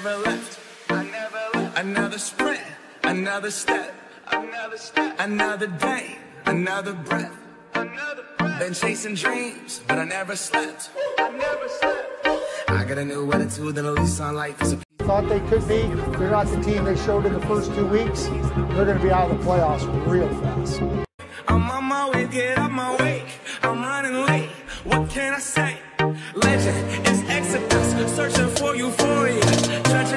never left. Another sprint, another step, another day, another breath. Been chasing dreams, but I never slept. I got a new attitude and a lease on life. Thought they could be. They're not the team they showed in the first 2 weeks. They're going to be out of the playoffs real fast. I'm on my way, get out my way. I'm running late. What can I say? Legend is Exodus, searching for euphoria.